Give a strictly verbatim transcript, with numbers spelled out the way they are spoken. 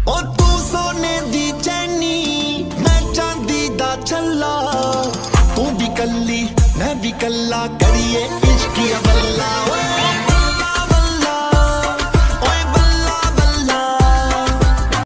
ओ तू सोने दी चैनी मैं चांदी दा छल्ला, तू भी कल्ली मैं भी कल्ला करिए इश्क या बल्ला।